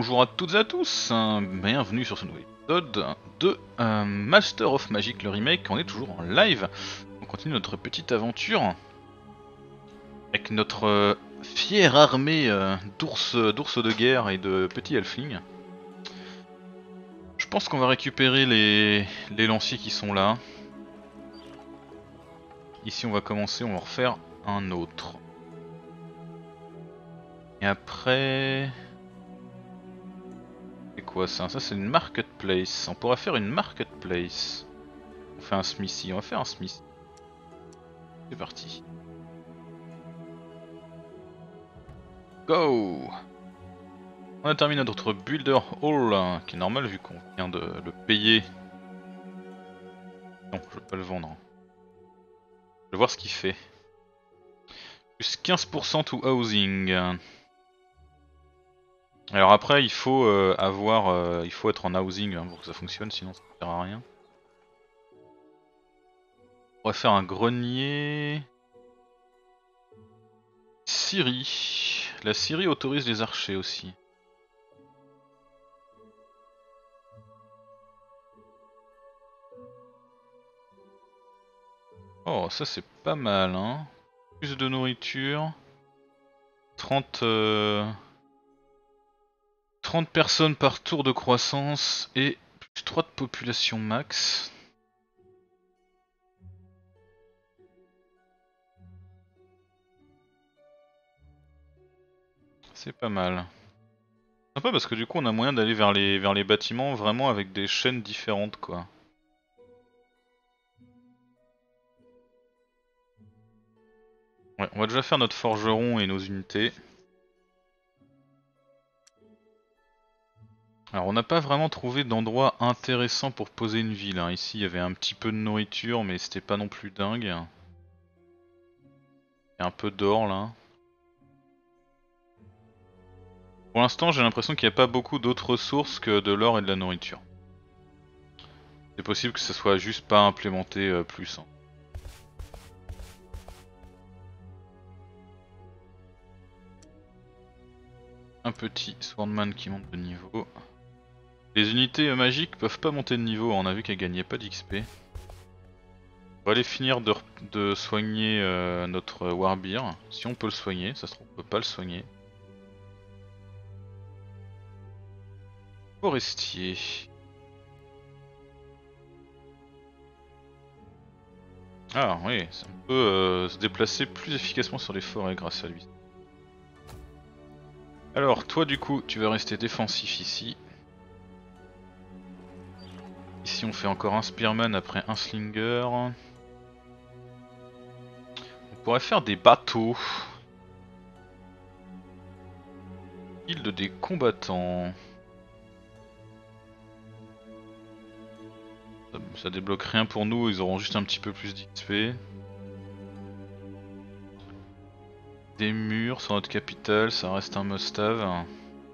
bonjour à toutes et à tous, bienvenue sur ce nouvel épisode de Master of Magic, le remake. On est toujours en live, on continue notre petite aventure avec notre fière armée d'ours de guerre et de petits halflings. Je pense qu'on va récupérer les lanciers qui sont là. Ici on va commencer, on va en refaire un autre. Et après... C'est quoi ça? Ça c'est une marketplace. On pourrait faire une marketplace. On fait un smithy, on va faire un smithy. C'est parti. Go! On a terminé notre builder hall, qui est normal vu qu'on vient de le payer. Non, je veux pas le vendre. Je veux voir ce qu'il fait. Plus 15% to housing. Alors après il faut il faut être en housing pour que ça fonctionne, sinon ça ne sert à rien. On va faire un grenier. Syrie. La Syrie autorise les archers aussi. Oh, ça c'est pas mal, hein. Plus de nourriture. 30 personnes par tour de croissance et plus 3 de population max. C'est pas mal. Sympa parce que du coup on a moyen d'aller vers les bâtiments vraiment avec des chaînes différentes quoi. Ouais, on va déjà faire notre forgeron et nos unités. Alors on n'a pas vraiment trouvé d'endroit intéressant pour poser une ville, hein. Ici il y avait un petit peu de nourriture mais c'était pas non plus dingue. Il y a un peu d'or là. Pour l'instant j'ai l'impression qu'il n'y a pas beaucoup d'autres ressources que de l'or et de la nourriture. C'est possible que ça soit juste pas implémenté plus, hein. Un petit Swordman qui monte de niveau. Les unités magiques peuvent pas monter de niveau, on a vu qu'elles gagnaient pas d'XP. On va aller finir de soigner notre Warbeer, si on peut le soigner, ça se trouve on peut pas le soigner. Forestier. Ah oui, on peut se déplacer plus efficacement sur les forêts grâce à lui. Alors toi du coup tu vas rester défensif ici. Ici on fait encore un Spearman après un Slinger. On pourrait faire des bateaux. Guilde des combattants. Ça débloque rien pour nous, ils auront juste un petit peu plus d'XP. Des murs sur notre capitale, ça reste un must-have.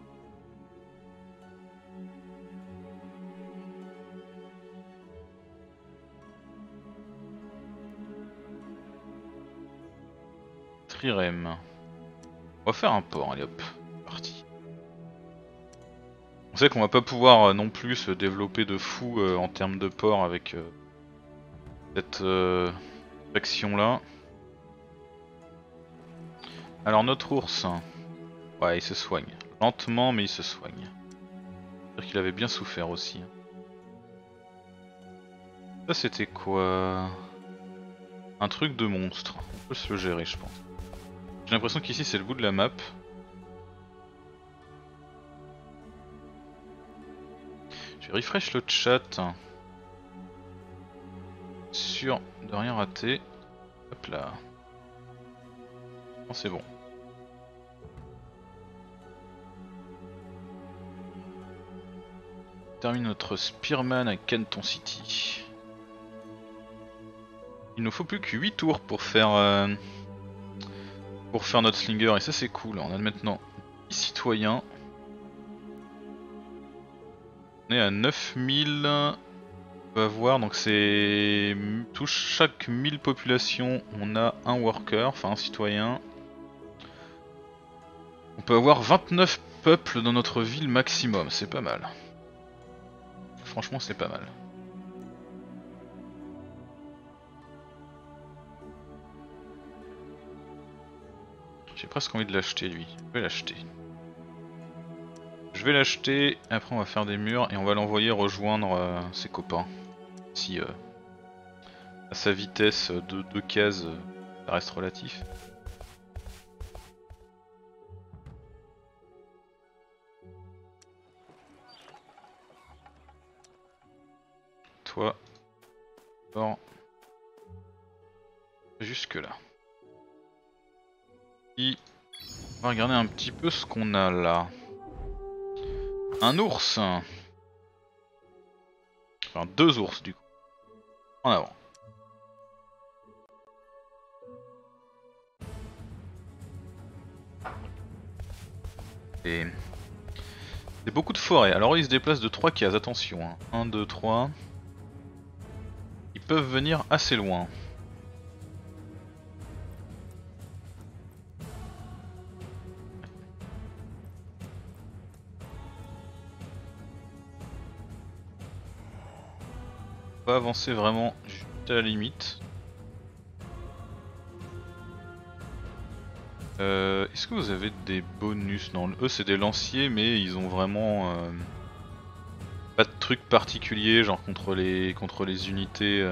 Trirem. On va faire un port, allez hop, parti. On sait qu'on va pas pouvoir non plus se développer de fou en termes de port avec cette faction là. Alors notre ours, ouais il se soigne, lentement mais il se soigne. C'est-à-dire qu'il avait bien souffert aussi. Ça c'était quoi? Un truc de monstre, on peut se le gérer je pense. J'ai l'impression qu'ici c'est le bout de la map. Je vais refresh le chat. Sûr de rien rater. Hop là. Oh, c'est bon. Termine notre Spearman à Canton City. Il nous faut plus que 8 tours pour faire notre Slinger et ça c'est cool. On a maintenant 10 citoyens. On est à 9000. On va voir, donc c'est chaque 1000 populations on a un worker, enfin un citoyen. On peut avoir 29 peuple dans notre ville maximum, c'est pas mal. Franchement, c'est pas mal. J'ai presque envie de l'acheter lui, je vais l'acheter. Je vais l'acheter, après on va faire des murs et on va l'envoyer rejoindre ses copains. Si à sa vitesse de 2 cases, ça reste relatif. Toi, bon, jusque là. Et on va regarder un petit peu ce qu'on a là. Un ours. Enfin 2 ours du coup. En avant. Et c'est beaucoup de forêts. Alors ils se déplacent de 3 cases, attention. 1, 2, 3. Ils peuvent venir assez loin. On va avancer vraiment juste à la limite. Est-ce que vous avez des bonus? Non, eux c'est des lanciers mais ils ont vraiment pas de trucs particuliers genre contre les unités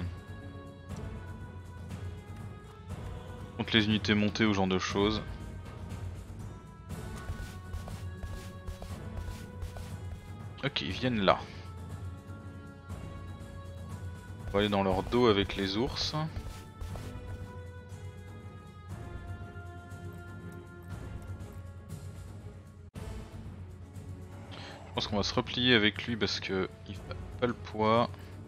contre les unités montées ou ce genre de choses. Ok, ils viennent là. On va aller dans leur dos avec les ours. Je pense qu'on va se replier avec lui parce que il fait pas le poids.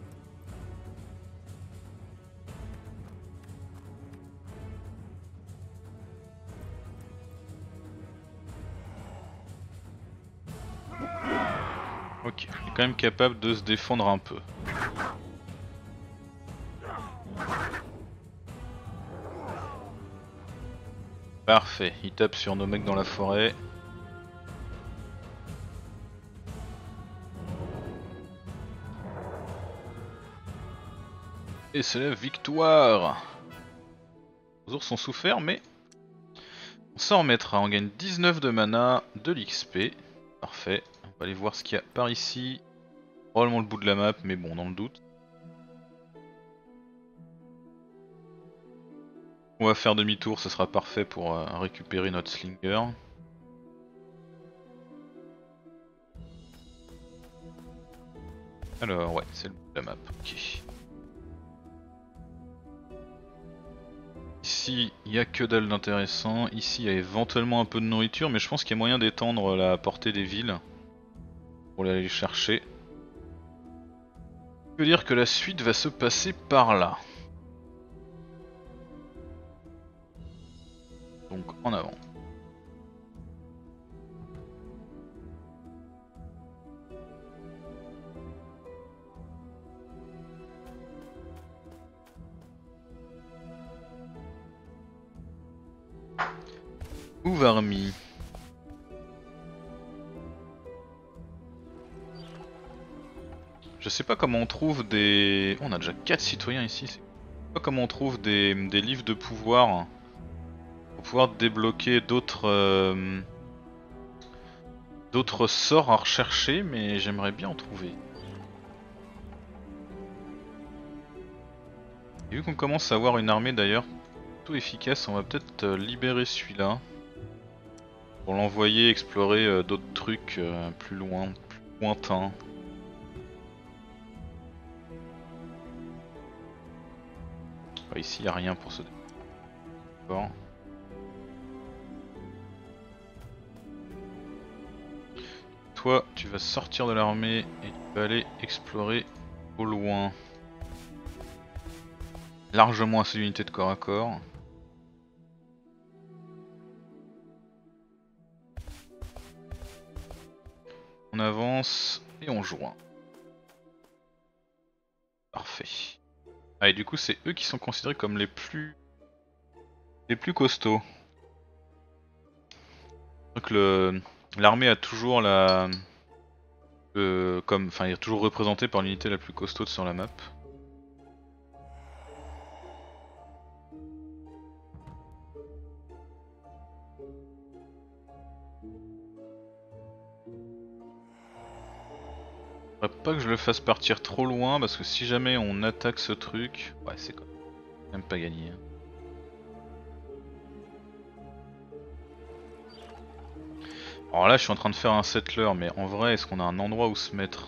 Ok, il est quand même capable de se défendre un peu. Parfait, il tape sur nos mecs dans la forêt. Et c'est la victoire. Les ours ont souffert mais on s'en remettra, on gagne 19 de mana, de l'XP. Parfait, on va aller voir ce qu'il y a par ici. Probablement le bout de la map mais bon dans le doute. On va faire demi-tour, ce sera parfait pour récupérer notre slinger. Alors ouais, c'est le bout de la map, ok. Ici, il n'y a que dalle d'intéressant. Ici, il y a éventuellement un peu de nourriture, mais je pense qu'il y a moyen d'étendre la portée des villes pour aller les chercher. Je veux dire que la suite va se passer par là. Donc en avant. Ouvarmi. Je sais pas comment on trouve des... Oh, on a déjà 4 citoyens ici. Je sais pas comment on trouve des livres de pouvoir pour pouvoir débloquer d'autres sorts à rechercher, mais j'aimerais bien en trouver. Et vu qu'on commence à avoir une armée d'ailleurs plutôt efficace, on va peut-être libérer celui-là pour l'envoyer explorer d'autres trucs plus loin, plus lointains. Ici, il n'y a rien pour se défendre. Toi, tu vas sortir de l'armée et tu vas aller explorer au loin. Largement assez d'unités de corps à corps. On avance et on joint. Parfait. Ah, et du coup, c'est eux qui sont considérés comme les plus costauds. Donc L'armée a toujours la... enfin, est toujours représentée par l'unité la plus costaud sur la map. Faudrait pas que je le fasse partir trop loin parce que si jamais on attaque ce truc, ouais c'est quand même pas gagné. Hein. Alors là je suis en train de faire un settler mais en vrai est-ce qu'on a un endroit où se mettre?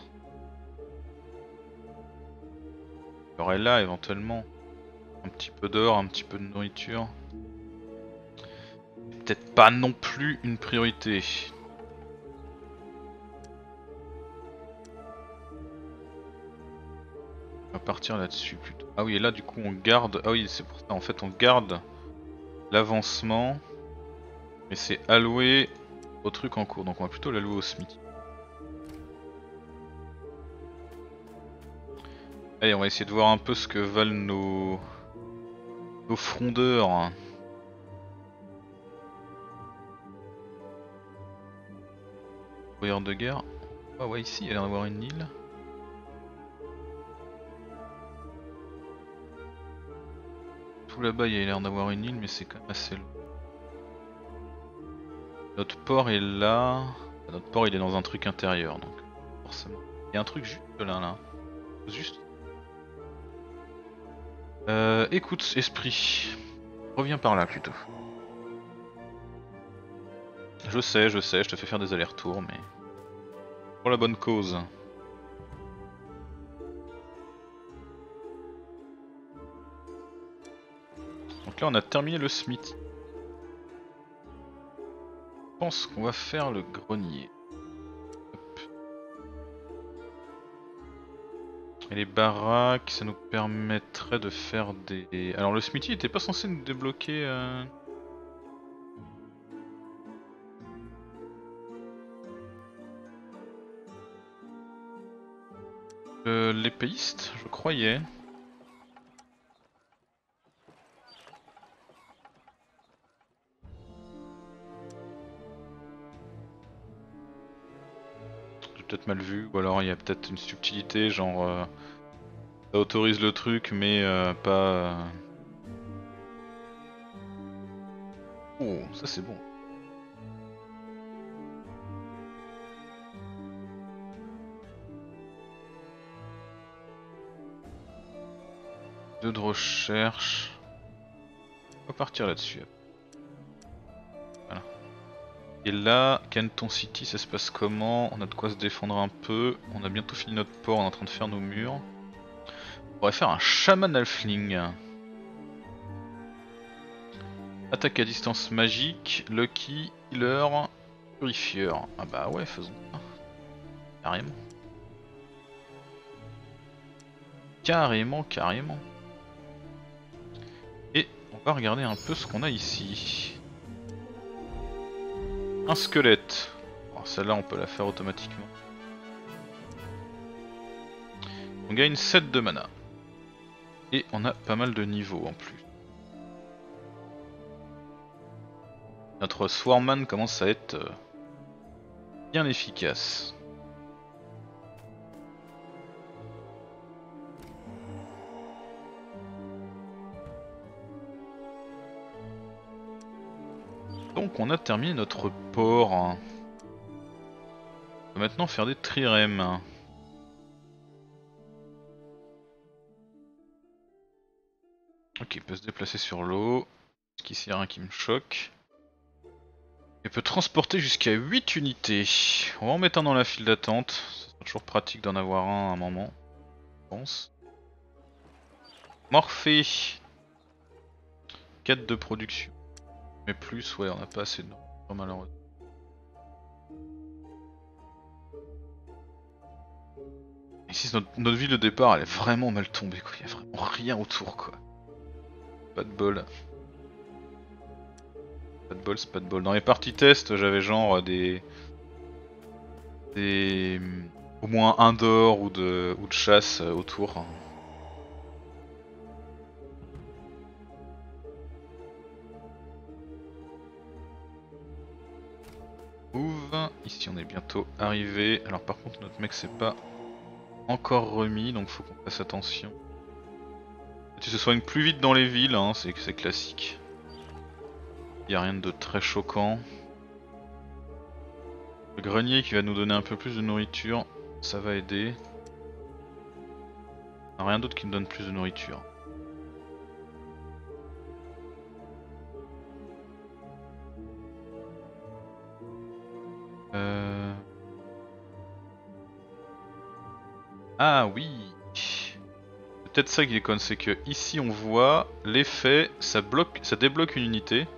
Il y aurait là éventuellement un petit peu d'or, un petit peu de nourriture. Peut-être pas non plus une priorité. On va partir là-dessus plutôt. Ah oui et là du coup on garde, ah oui c'est pour ça en fait on garde l'avancement. Mais c'est alloué au truc en cours, donc on va plutôt l'allouer au SMIC. Allez, on va essayer de voir un peu ce que valent nos frondeurs. Voyeur de guerre. Ah ouais, ici il y a l'air d'avoir une île. Tout là-bas il y a l'air d'avoir une île, mais c'est quand même assez loin. Notre port est là. Notre port il est dans un truc intérieur, donc forcément. Il y a un truc juste là. Juste. Écoute, esprit. Reviens par là plutôt. Je sais, je te fais faire des allers-retours, mais pour la bonne cause. Donc là on a terminé le Smith. Je pense qu'on va faire le grenier. Hop. Et les baraques, ça nous permettrait de faire des... Alors le smithy était pas censé nous débloquer... l'épéiste, je croyais. J'ai peut-être mal vu, ou alors il y a peut-être une subtilité, genre... ça autorise le truc, mais pas... Oh, ça c'est bon. Deux de recherche. On va partir là-dessus. Voilà. Et là, Canton City, ça se passe comment? On a de quoi se défendre un peu. On a bientôt fini notre port, on est en train de faire nos murs. On pourrait faire un chaman halfling. Attaque à distance magique, Lucky, Healer, Purifieur. Ah bah ouais, faisons ça. Carrément. Carrément. Et on va regarder un peu ce qu'on a ici. Un squelette. Bon, celle-là on peut la faire automatiquement. On gagne 7 de mana. Et on a pas mal de niveaux en plus. Notre Swarmman commence à être bien efficace. Donc on a terminé notre port. On va maintenant faire des trirèmes. Ok, il peut se déplacer sur l'eau. Parce qu'ici il n'y a rien qui me choque. Il peut transporter jusqu'à 8 unités. On va en mettre un dans la file d'attente. Ce sera toujours pratique d'en avoir un à un moment. Je pense. Morphée. 4 de production. Mais plus, ouais, on n'a pas assez de nourriture malheureusement. Ici, notre ville de départ, elle est vraiment mal tombée, quoi. Il y a vraiment rien autour, quoi. Pas de bol. Pas de bol, c'est pas de bol. Dans les parties test, j'avais genre des... au moins un d'or ou de chasse autour. Move. ici on est bientôt arrivé. Alors par contre notre mec s'est pas encore remis, donc faut qu'on fasse attention. Tu se soignes plus vite dans les villes, hein, c'est classique. Y a rien de très choquant. Le grenier qui va nous donner un peu plus de nourriture, ça va aider. Rien d'autre qui me donne plus de nourriture. Ah oui. C'est peut-être ça qui déconne, c'est que ici on voit l'effet, ça débloque une unité.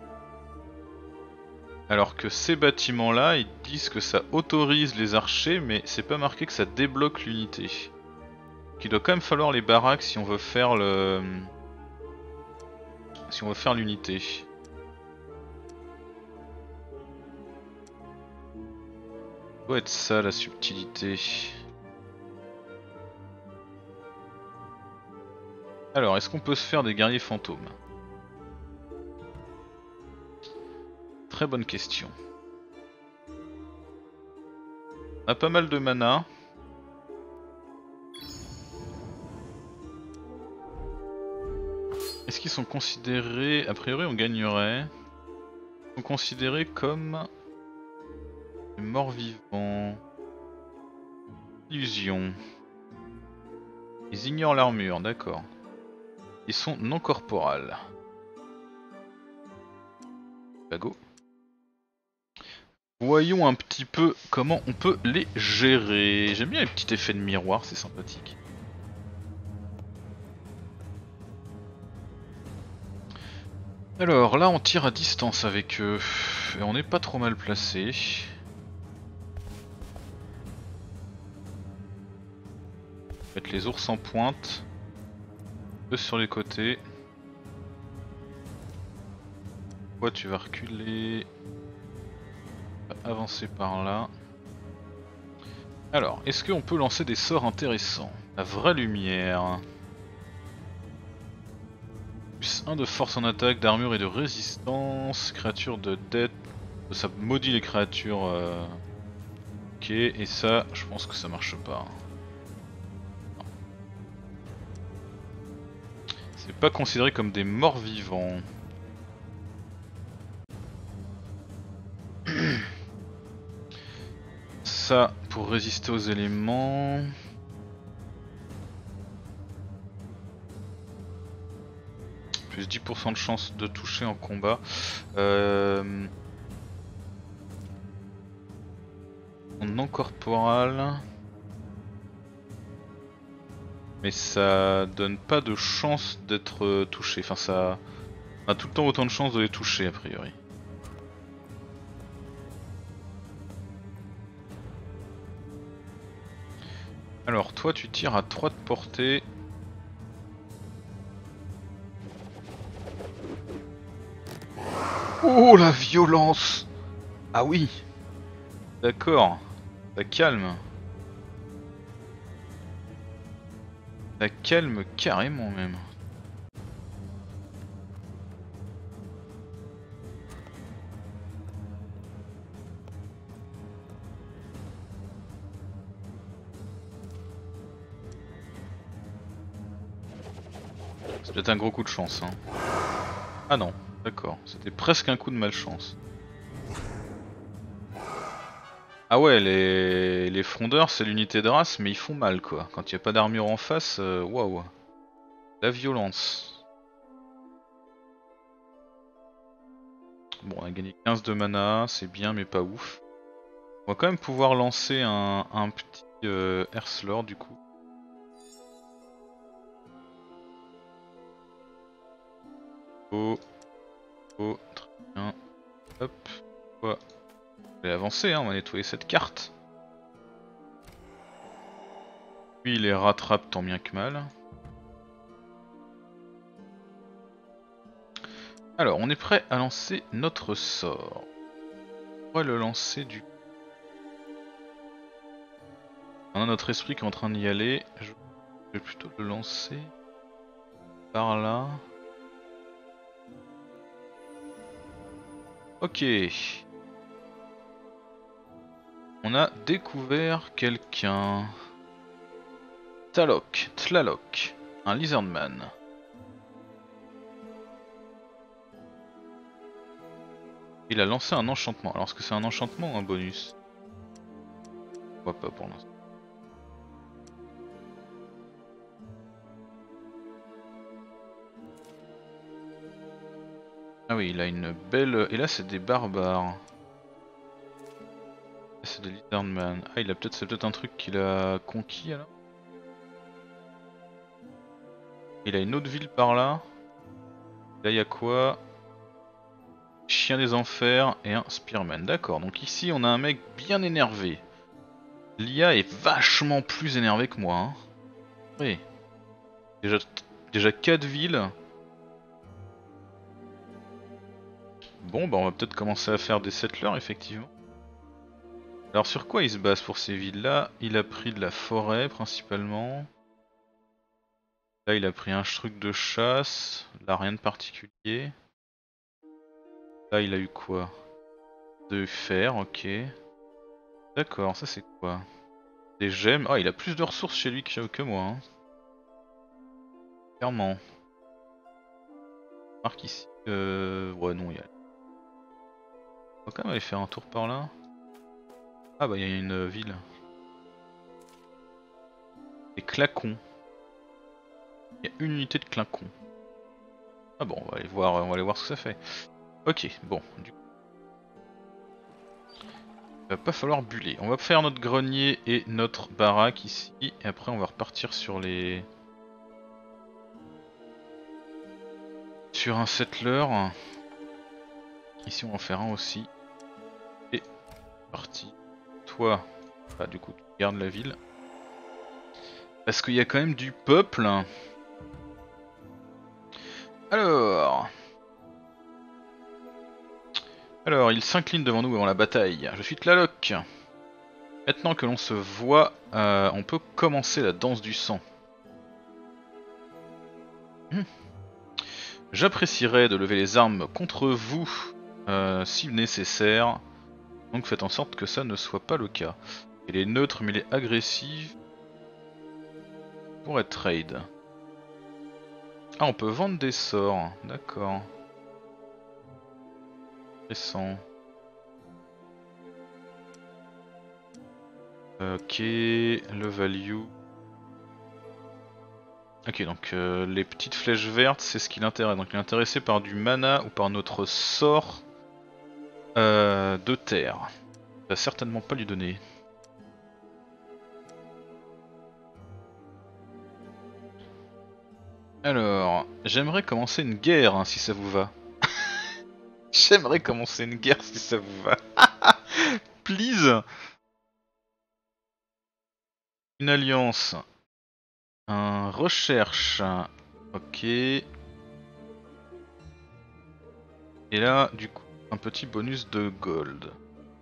Alors que ces bâtiments là, ils disent que ça autorise les archers, mais c'est pas marqué que ça débloque l'unité. Il doit quand même falloir les baraques si on veut faire le... Si on veut faire l'unité. Ça doit être ça la subtilité. Alors, est-ce qu'on peut se faire des guerriers fantômes? Très bonne question. On a pas mal de mana. Est-ce qu'ils sont considérés... A priori on gagnerait. Ils sont considérés comme... des morts vivants. Illusion. Ils ignorent l'armure, d'accord. Ils sont non corporels. Go. Voyons un petit peu comment on peut les gérer. J'aime bien les petits effets de miroir, c'est sympathique. Alors là on tire à distance avec eux. Et on n'est pas trop mal placé. Mettre les ours en pointe. Eux sur les côtés. Toi tu vas reculer. Avancer par là. Alors, est-ce qu'on peut lancer des sorts intéressants? La vraie lumière. Plus 1 de force en attaque, d'armure et de résistance. Créature de dette. Ça maudit les créatures. Ok, et ça, je pense que ça marche pas. C'est pas considéré comme des morts vivants. Ça, pour résister aux éléments. Plus 10% de chance de toucher en combat. Non corporal. Mais ça donne pas de chance d'être touché. Enfin, ça a tout le temps autant de chances de les toucher a priori. Alors, toi, tu tires à 3 de portée. Oh la violence! Ah oui! D'accord, ça calme. Ça calme carrément même. C'est peut-être un gros coup de chance. Hein. Ah non, d'accord, c'était presque un coup de malchance. Ah ouais, les frondeurs c'est l'unité de race, mais ils font mal quoi. Quand il n'y a pas d'armure en face, waouh. La violence. Bon, on a gagné 15 de mana, c'est bien mais pas ouf. On va quand même pouvoir lancer un petit Earthlord du coup. Oh, oh, très bien. Hop, ouais. On va avancer, hein, on va nettoyer cette carte. Puis il les rattrape tant bien que mal. Alors, on est prêt à lancer notre sort. On pourrait le lancer du... On a notre esprit qui est en train d'y aller. Je vais plutôt le lancer par là. Ok. On a découvert quelqu'un. Tlaloc, un lizardman. Il a lancé un enchantement. Alors est-ce que c'est un enchantement ou un bonus? Je vois pas pour l'instant. Ah oui, il a une belle... Et là c'est des barbares. C'est des lizardman. Ah il a peut-être, c'est peut-être un truc qu'il a conquis alors. Il a une autre ville par là. Là il y a quoi? Chien des enfers et un spearman. D'accord, donc ici on a un mec bien énervé. L'IA est vachement plus énervé que moi. Hein. Oui. Déjà, déjà 4 villes. Bon bah on va peut-être commencer à faire des settlers effectivement. Alors sur quoi il se base pour ces villes là? Il a pris de la forêt principalement. Là il a pris un truc de chasse. Là rien de particulier. Là il a eu quoi? De fer, ok. D'accord, ça c'est quoi? Des gemmes. Ah il a plus de ressources chez lui que moi. Hein. Clairement. Marque ici. Ouais non il y a... On va quand même aller faire un tour par là. Ah bah il y a une ville. Des clacons. Il y a une unité de clacons. Ah bon, on va aller voir ce que ça fait. Ok, bon, du coup. Il va pas falloir buller. On va faire notre grenier et notre baraque ici. Et après on va repartir sur les... Sur un settler. Ici on va en faire un aussi. Et parti. Toi, bah du coup tu gardes la ville. Parce qu'il y a quand même du peuple. Alors... Alors, il s'incline devant nous avant la bataille. Je suis Tlaloc. Maintenant que l'on se voit, on peut commencer la danse du sang. J'apprécierais de lever les armes contre vous si nécessaire. Donc faites en sorte que ça ne soit pas le cas. Elle est neutre mais elle est agressive. Pour être trade. Ah, on peut vendre des sorts. D'accord. Intéressant. Ok, le value. Ok, donc les petites flèches vertes, c'est ce qui l'intéresse. Donc il est intéressé par du mana ou par notre sort de terre. Ça va certainement pas lui donner. Alors, j'aimerais commencer une guerre hein, si ça vous va. J'aimerais commencer une guerre si ça vous va. Please. Une alliance. Un recherche. Ok. Et là, du coup, un petit bonus de gold.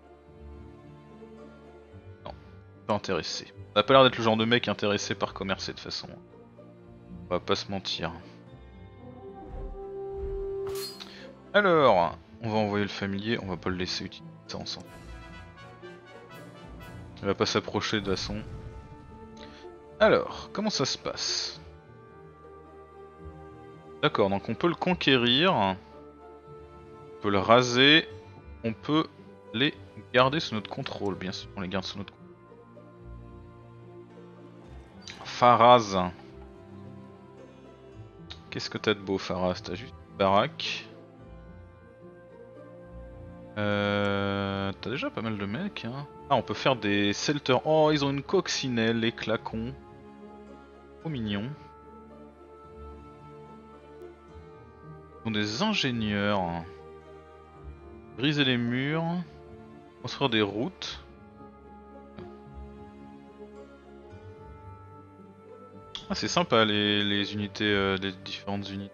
Non, pas intéressé. Ça a pas l'air d'être le genre de mec intéressé par commercer de toute façon. On va pas se mentir. Alors, on va envoyer le familier, on va pas le laisser utiliser ça ensemble. Il va pas s'approcher de toute façon. Alors, comment ça se passe? D'accord, donc on peut le conquérir, on peut le raser, on peut les garder sous notre contrôle, bien sûr, on les garde sous notre contrôle. Faraz. Qu'est-ce que t'as de beau, Faraz? T'as juste une baraque. T'as déjà pas mal de mecs, hein. Ah, on peut faire des selters. Oh, ils ont une coccinelle, les clacons. Trop mignon. Ils sont des ingénieurs. Briser les murs. Construire des routes. Ah, c'est sympa les unités, les différentes unités.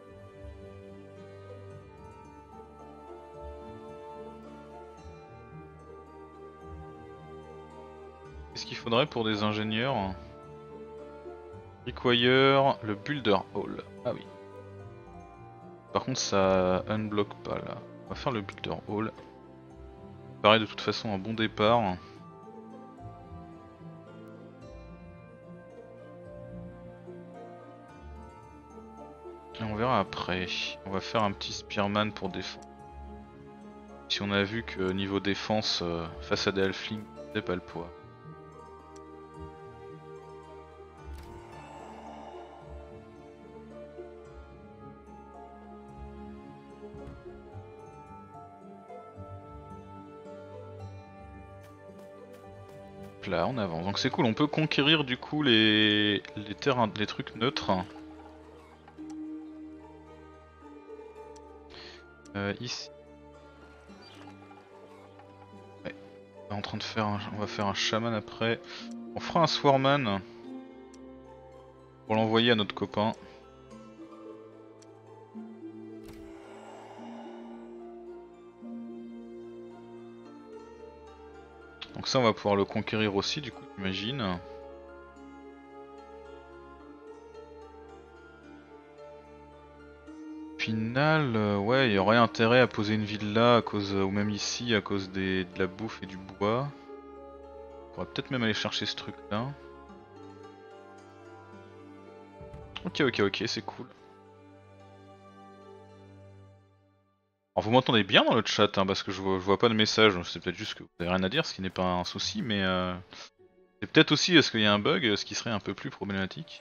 Qu'est-ce qu'il faudrait pour des ingénieurs? Require le Builder Hall. Ah oui. Par contre ça unblock pas là. On va faire le Builder Hall. Pareil de toute façon un bon départ. Et on verra après. On va faire un petit Spearman pour défendre. Si on a vu que niveau défense, face à des halflings, c'est pas le poids. Là on avance, donc c'est cool, on peut conquérir du coup les terrains, les trucs neutres. Ici. Ouais. On est en train de faire on va faire un shaman après. On fera un swarman pour l'envoyer à notre copain. Donc ça on va pouvoir le conquérir aussi du coup, j'imagine. Final, ouais, il y aurait intérêt à poser une ville là, à cause, ou même ici, à cause de la bouffe et du bois. On pourrait peut-être même aller chercher ce truc là. Ok, c'est cool. Alors vous m'entendez bien dans le chat, hein, parce que je vois pas de message, c'est peut-être juste que vous avez rien à dire, ce qui n'est pas un souci, mais c'est peut-être aussi parce qu'il y a un bug, ce qui serait un peu plus problématique.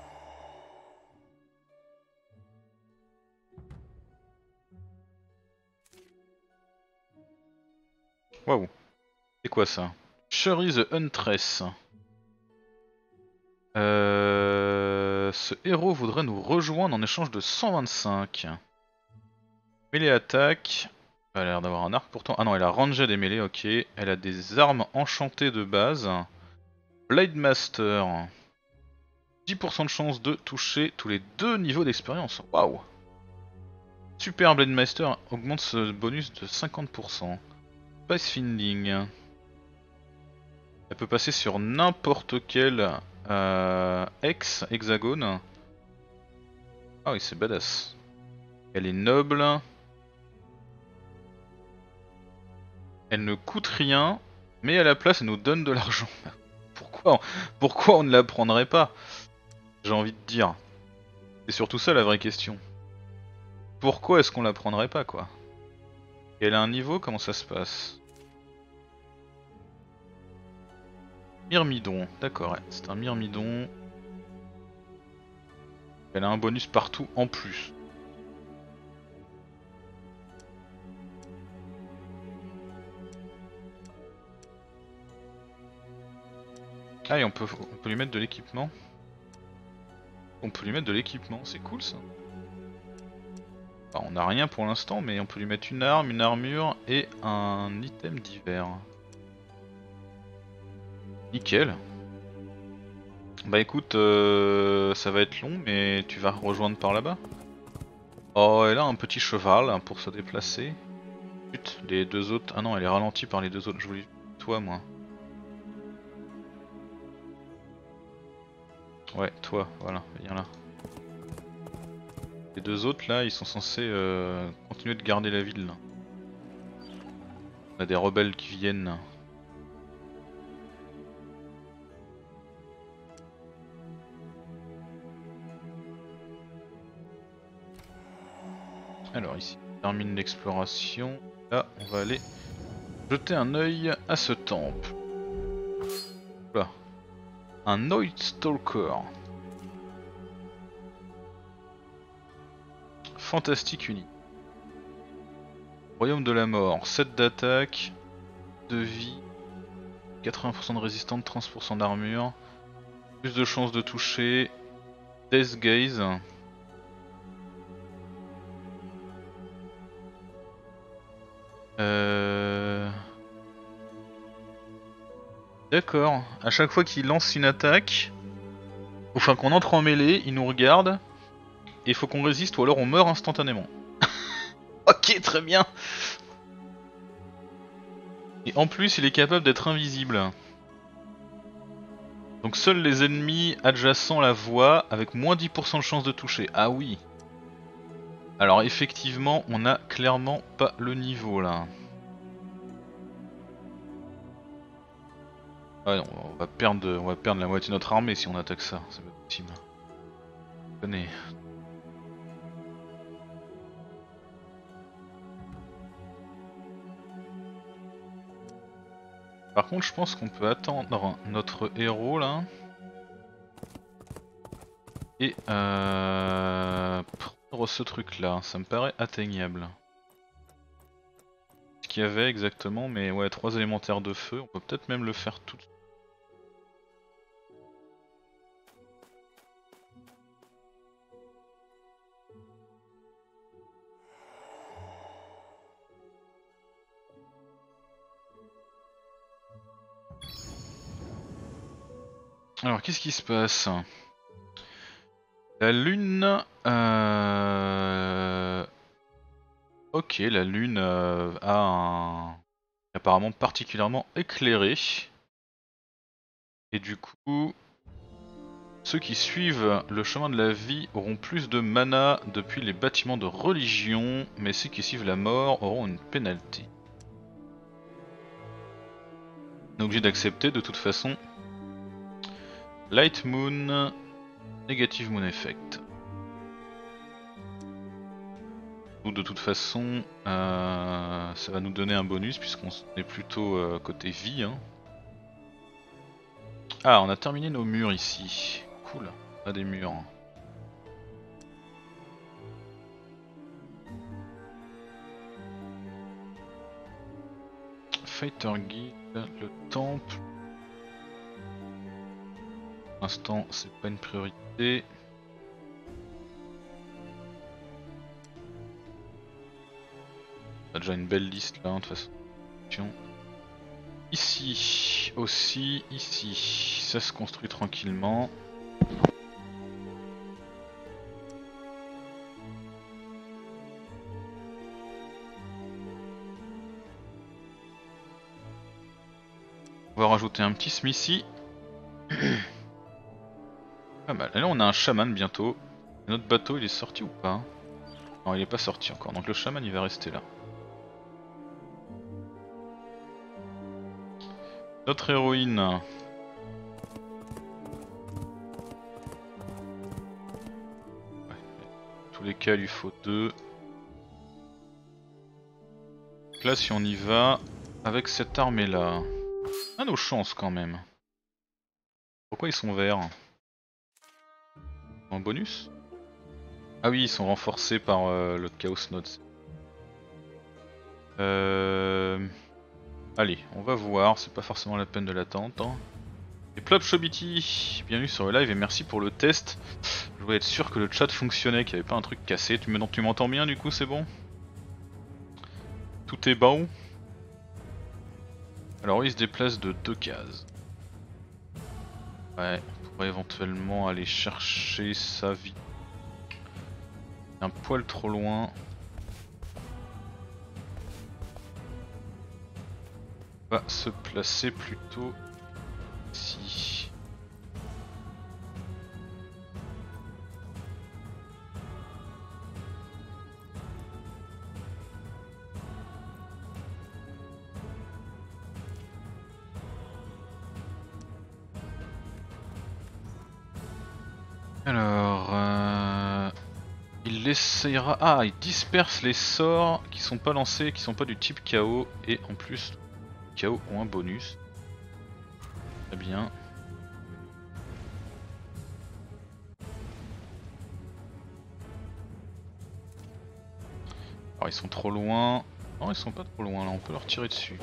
Waouh, c'est quoi ça? Shuri the Huntress. Ce héros voudrait nous rejoindre en échange de 125. Mêlée attaque. Elle a l'air d'avoir un arc pourtant. Ah non, elle a rangé des mêlées, ok. Elle a des armes enchantées de base. Blade Master. 10% de chance de toucher tous les deux niveaux d'expérience. Waouh. Super Blade Master augmente ce bonus de 50%. Spice Finding. Elle peut passer sur n'importe quel hexagone. Ah oui, c'est badass. Elle est noble. Elle ne coûte rien, mais à la place elle nous donne de l'argent. Pourquoi on ne la prendrait pas? J'ai envie de dire. C'est surtout ça la vraie question. Pourquoi est-ce qu'on la prendrait pas quoi? Elle a un niveau, comment ça se passe? Myrmidon, d'accord, ouais, c'est un myrmidon. Elle a un bonus partout en plus. Ah et on peut lui mettre de l'équipement. On peut lui mettre de l'équipement, c'est cool ça. Enfin, on n'a rien pour l'instant, mais on peut lui mettre une arme, une armure et un item divers. Nickel. Bah écoute, ça va être long, mais tu vas rejoindre par là-bas. Oh, elle a un petit cheval hein, pour se déplacer. Putain, les deux autres... Ah non, elle est ralentie par les deux autres. Je voulais toi, moi. Ouais, toi, voilà, viens là. Les deux autres là, ils sont censés continuer de garder la ville. Là. On a des rebelles qui viennent. Alors ici, on termine l'exploration. Là, on va aller jeter un œil à ce temple. Là, un Night Stalker. Fantastique uni. Royaume de la mort, 7 d'attaque, de vie, 80% de résistance, 30% d'armure, plus de chances de toucher, Death Gaze. D'accord, à chaque fois qu'il lance une attaque, enfin qu'on entre en mêlée, il nous regarde, et il faut qu'on résiste ou alors on meurt instantanément. Ok, très bien. Et en plus, il est capable d'être invisible. Donc seuls les ennemis adjacents la voient avec moins 10% de chance de toucher. Ah oui. Alors effectivement, on a clairement pas le niveau là. Ouais, non, on va perdre la moitié de notre armée si on attaque ça. C'est pas possible. Tenez. Par contre, je pense qu'on peut attendre notre héros là. Et prendre ce truc là, ça me paraît atteignable. Ce qu'il y avait exactement, mais ouais, 3 élémentaires de feu, on peut peut-être même le faire tout de suite. Alors, qu'est-ce qui se passe? La lune... Ok, la lune a un... apparemment particulièrement éclairé. Et du coup... Ceux qui suivent le chemin de la vie auront plus de mana depuis les bâtiments de religion, mais ceux qui suivent la mort auront une pénalité. On est obligé d'accepter de toute façon. Light Moon, Negative Moon Effect. Ou de toute façon, ça va nous donner un bonus puisqu'on est plutôt côté vie. Hein. Ah, on a terminé nos murs ici. Cool, on a des murs. Fighter Guide, le temple. Pour l'instant, c'est pas une priorité. On a déjà une belle liste là, de toute façon. Ici aussi, ici, ça se construit tranquillement. On va rajouter un petit smithy. Pas mal. Et là on a un chaman bientôt. Et notre bateau il est sorti ou pas? Non, il est pas sorti encore, donc le chaman il va rester là. Notre héroïne. Ouais. Dans tous les cas il lui faut 2. Donc là si on y va avec cette armée là. On a nos chances quand même. Pourquoi ils sont verts? En bonus? Ah oui, ils sont renforcés par le Chaos Nodes. Allez, on va voir, c'est pas forcément la peine de l'attendre. Hein. Et Plop Chobiti, bienvenue sur le live et merci pour le test. Je voulais être sûr que le chat fonctionnait, qu'il n'y avait pas un truc cassé. Tu m'entends bien du coup, c'est bon? Tout est bon? Alors il se déplace de 2 cases. Ouais, on pourrait éventuellement aller chercher sa vie. Un poil trop loin. On va se placer plutôt ici. Alors, il essayera... Ah, il disperse les sorts qui sont pas lancés, qui sont pas du type KO, et en plus, KO ont un bonus. Très bien. Alors ils sont trop loin. Non, ils sont pas trop loin là, on peut leur tirer dessus.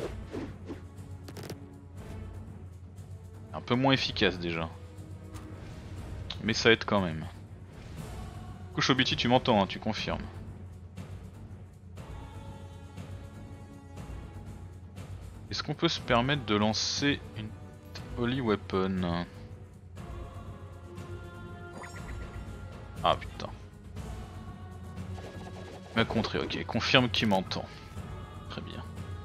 Un peu moins efficace déjà. Mais ça aide quand même. Kushobiti, tu m'entends, hein, tu confirmes. Est-ce qu'on peut se permettre de lancer une Holy Weapon? Ah putain. Il m'a contré, ok, confirme qu'il m'entend. Très bien.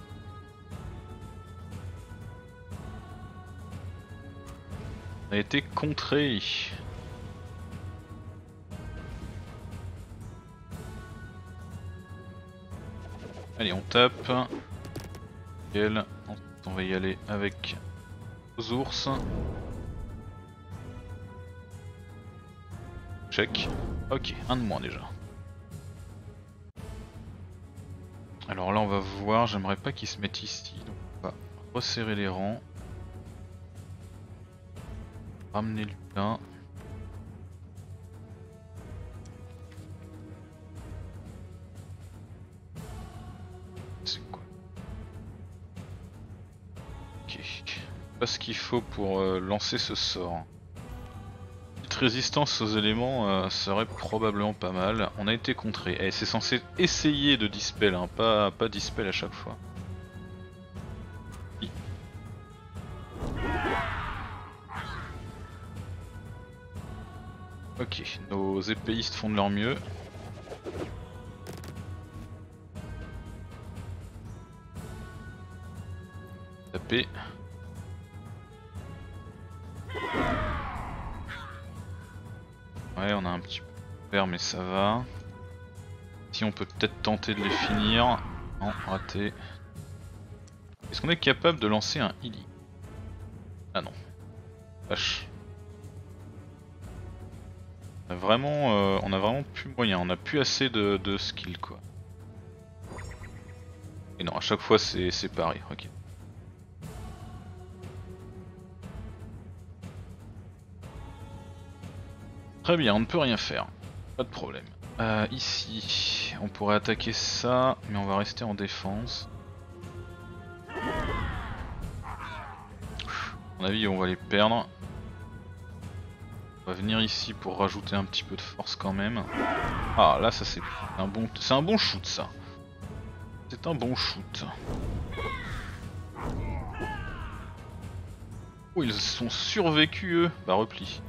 On a été contré. Allez, on tape. Nickel. Ensuite, on va y aller avec aux ours. Check. Ok, un de moins déjà. Alors là on va voir, j'aimerais pas qu'ils se mettent ici, donc on va resserrer les rangs. Ramenez-lui là. C'est quoi? Ok. Pas ce qu'il faut pour lancer ce sort. Petite résistance aux éléments serait probablement pas mal. On a été contré. Eh, c'est censé essayer de dispel, hein, pas dispel à chaque fois. Ok, nos épéistes font de leur mieux. Taper. Ouais, on a un petit peu de faire, mais ça va. Si on peut peut-être tenter de les finir. Non, raté. Est-ce qu'on est capable de lancer un healing? Ah non. Vache. On a vraiment plus moyen, on a plus assez de skill quoi. Et non, à chaque fois c'est pareil, ok. Très bien, on ne peut rien faire, pas de problème. Ici, on pourrait attaquer ça, mais on va rester en défense. À mon avis, on va les perdre. On va venir ici pour rajouter un petit peu de force quand même. Ah là, ça c'est un bon shoot ça. C'est un bon shoot. Oh, ils sont survécus eux. Bah repli.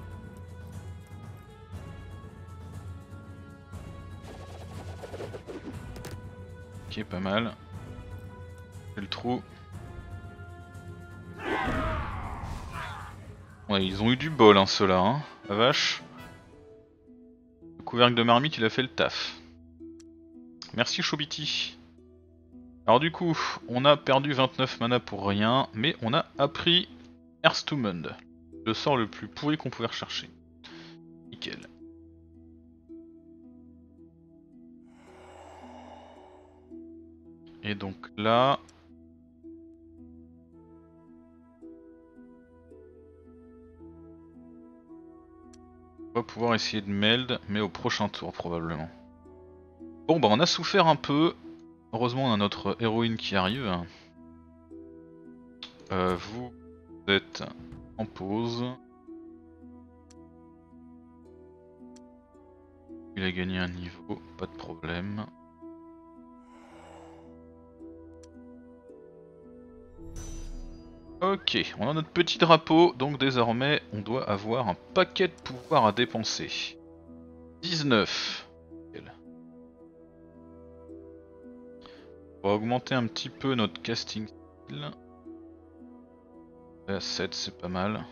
Ok, pas mal. Fais le trou. Ouais, ils ont eu du bol hein, ceux-là, hein. La vache. Le couvercle de marmite, il a fait le taf. Merci Chobiti. Alors du coup, on a perdu 29 mana pour rien, mais on a appris Erstumund, le sort le plus pourri qu'on pouvait rechercher. Nickel. Et donc là... on va pouvoir essayer de meld, mais au prochain tour probablement. Bon bah on a souffert un peu. Heureusement on a notre héroïne qui arrive. Vous êtes en pause. Il a gagné un niveau, pas de problème. Ok, on a notre petit drapeau, donc désormais on doit avoir un paquet de pouvoir à dépenser. 19. On va augmenter un petit peu notre casting skill. À 7 c'est pas mal.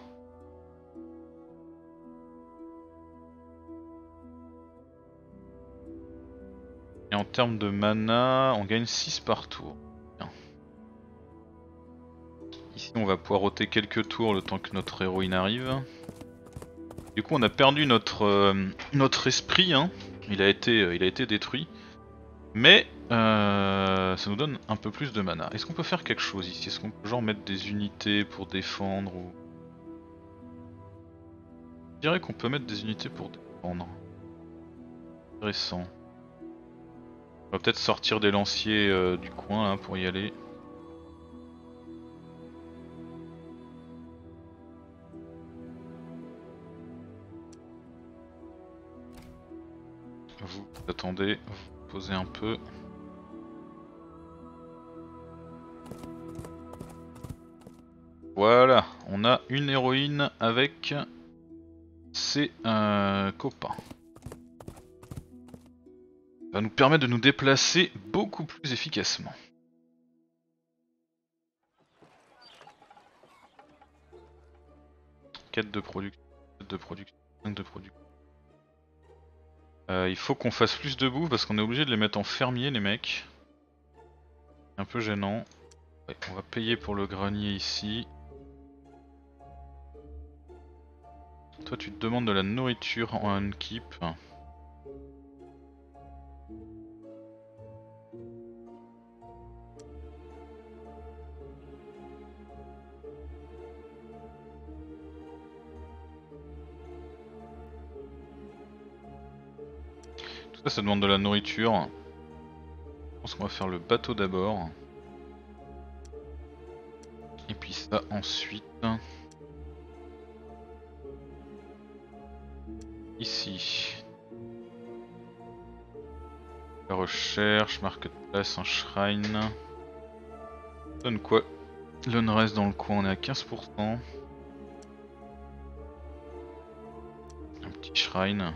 Et en termes de mana, on gagne 6 par tour. Bien. Ici on va poireauter quelques tours le temps que notre héroïne arrive. Du coup on a perdu notre esprit, hein. Il a été détruit. Mais ça nous donne un peu plus de mana. Est-ce qu'on peut faire quelque chose ici? Est-ce qu'on peut genre mettre des unités pour défendre ou... Je dirais qu'on peut mettre des unités pour défendre. Intéressant. On va peut-être sortir des lanciers du coin là pour y aller. Vous attendez, vous posez un peu. Voilà, on a une héroïne avec ses copains. Ça va nous permettre de nous déplacer beaucoup plus efficacement. Quête de production, 4 de production, 5 de production. Il faut qu'on fasse plus de bouffe parce qu'on est obligé de les mettre en fermier les mecs. Un peu gênant. Ouais, on va payer pour le grenier ici. Toi tu te demandes de la nourriture en unkeep. Ça demande de la nourriture. Je pense qu'on va faire le bateau d'abord. Et puis ça ensuite. Ici. La recherche, marketplace, un shrine. Ça donne quoi? Le reste dans le coin, on est à 15%. Un petit shrine.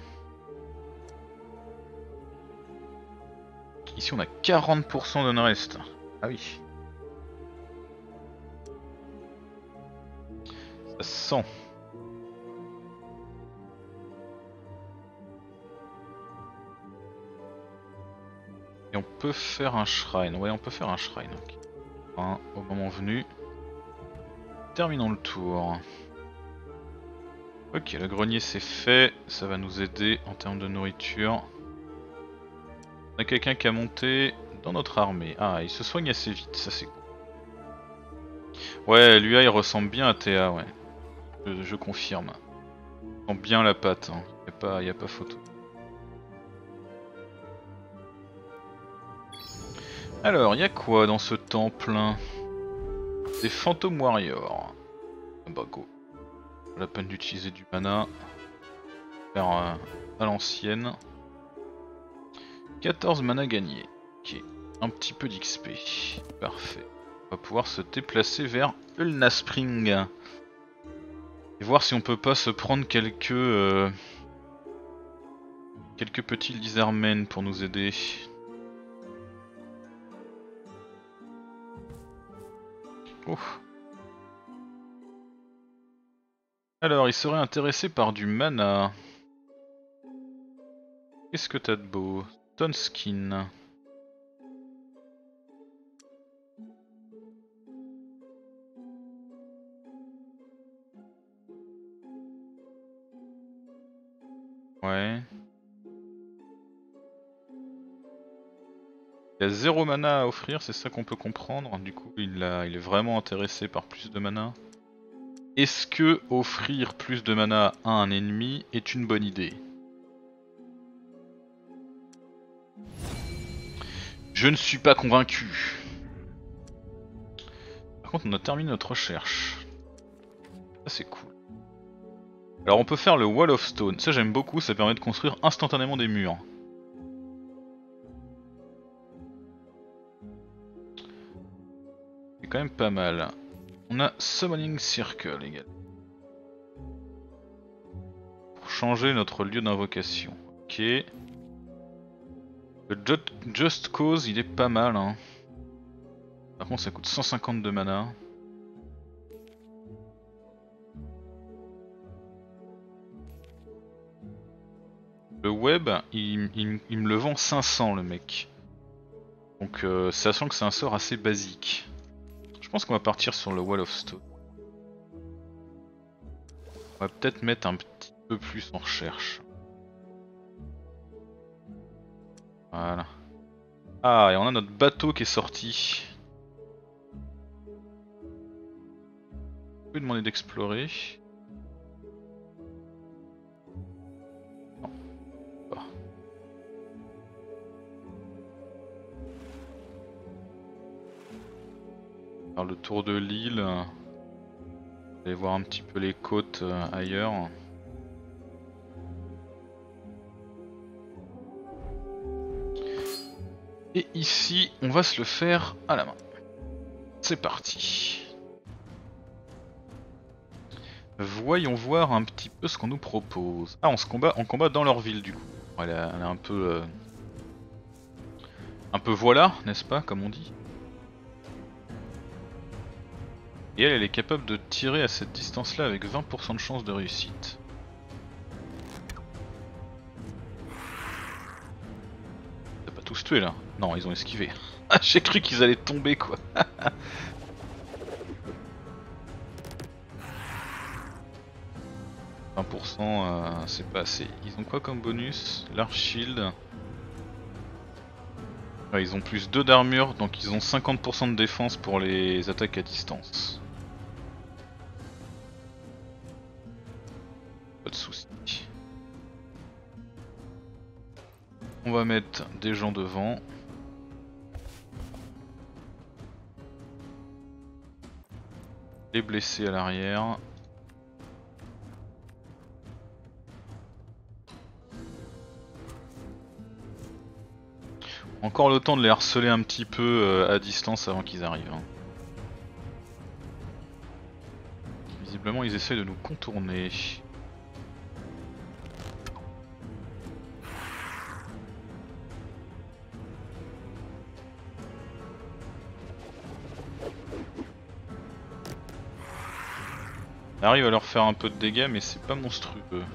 Ici on a 40% de reste. Ah oui. Ça sent. Et on peut faire un shrine. Ouais, on peut faire un shrine. Okay. Enfin, au moment venu. Terminons le tour. Ok, le grenier c'est fait. Ça va nous aider en termes de nourriture. On a quelqu'un qui a monté dans notre armée. Ah, il se soigne assez vite, ça c'est cool. Ouais, lui il ressemble bien à Théa, ouais. Je confirme. Il sent bien la patte, hein. Y a pas photo. Alors, y a quoi dans ce temple? Des fantômes warriors. Bah go. Pas la peine d'utiliser du mana. Faire à l'ancienne. 14 mana gagnés. Ok. Un petit peu d'XP. Parfait. On va pouvoir se déplacer vers Ulna Spring. Et voir si on peut pas se prendre quelques petits lizardmen pour nous aider. Oh. Alors, il serait intéressé par du mana. Qu'est-ce que t'as de beau? Stone Skin. Ouais. Il a 0 mana à offrir, c'est ça qu'on peut comprendre. Du coup, il est vraiment intéressé par plus de mana. Est-ce que offrir plus de mana à un ennemi est une bonne idée? Je ne suis pas convaincu. Par contre, on a terminé notre recherche. Ça, c'est cool. Alors, on peut faire le Wall of Stone. Ça, j'aime beaucoup. Ça permet de construire instantanément des murs. C'est quand même pas mal. On a Summoning Circle également. Pour changer notre lieu d'invocation. Ok. Le Just Cause, il est pas mal, hein. Par contre, ça coûte 150 de mana. Le web, il me le vend 500 le mec. Donc sachant que c'est un sort assez basique. Je pense qu'on va partir sur le Wall of Stone. On va peut-être mettre un petit peu plus en recherche. Voilà. Ah, et on a notre bateau qui est sorti. On peut demander d'explorer. Faire le tour de l'île. Aller voir un petit peu les côtes ailleurs. Et ici, on va se le faire à la main. C'est parti. Voyons voir un petit peu ce qu'on nous propose. Ah, on combat dans leur ville du coup. Elle est un peu... un peu voilà, n'est-ce pas, comme on dit. Et elle est capable de tirer à cette distance-là avec 20% de chance de réussite. T'as pas tous tué là? Non, ils ont esquivé. Ah, j'ai cru qu'ils allaient tomber quoi. 20%, c'est pas assez. Ils ont quoi comme bonus? Large shield. Ouais, ils ont plus 2 d'armure, donc ils ont 50% de défense pour les attaques à distance. Pas de soucis. On va mettre des gens devant. Les blessés à l'arrière. Encore le temps de les harceler un petit peu à distance avant qu'ils arrivent. Hein. Visiblement ils essayent de nous contourner. On arrive à leur faire un peu de dégâts mais c'est pas monstrueux.